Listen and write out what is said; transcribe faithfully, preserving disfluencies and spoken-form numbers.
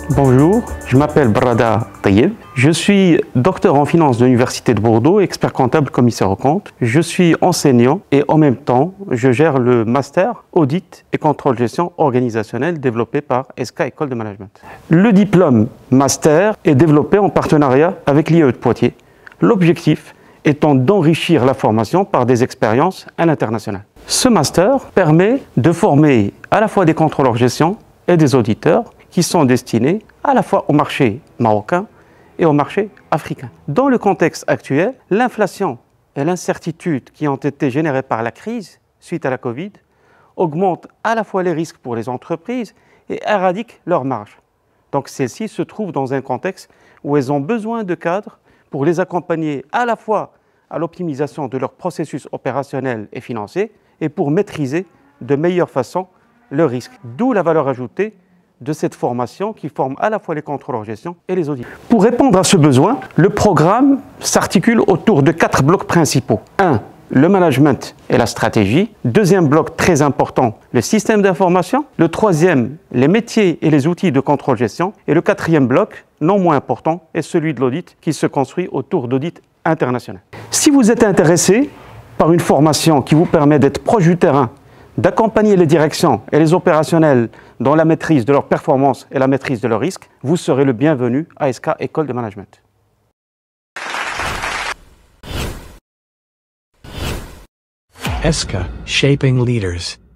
Bonjour, je m'appelle Brada Tayeb. Je suis docteur en finance de l'Université de Bordeaux, expert comptable, commissaire aux comptes. Je suis enseignant et en même temps, je gère le master audit et contrôle gestion organisationnelle développé par E S C A École de Management. Le diplôme master est développé en partenariat avec l'I E de Poitiers. L'objectif étant d'enrichir la formation par des expériences à l'international. Ce master permet de former à la fois des contrôleurs gestion et des auditeurs qui sont destinés à la fois au marché marocain et au marché africain. Dans le contexte actuel, l'inflation et l'incertitude qui ont été générées par la crise suite à la Covid augmentent à la fois les risques pour les entreprises et éradiquent leurs marges. Donc celles-ci se trouvent dans un contexte où elles ont besoin de cadres pour les accompagner à la fois à l'optimisation de leur processus opérationnel et financier et pour maîtriser de meilleure façon le risque. D'où la valeur ajoutée de cette formation qui forme à la fois les contrôleurs gestion et les auditeurs. Pour répondre à ce besoin, le programme s'articule autour de quatre blocs principaux. un. Le management et la stratégie. Deuxième bloc très important, le système d'information. Le troisième, les métiers et les outils de contrôle gestion. Et le quatrième bloc, non moins important, est celui de l'audit qui se construit autour d'audit international. Si vous êtes intéressé par une formation qui vous permet d'être proche du terrain, d'accompagner les directions et les opérationnels dans la maîtrise de leur performance et la maîtrise de leurs risques, vous serez le bienvenu à E S C A École de Management. E S C A, Shaping Leaders.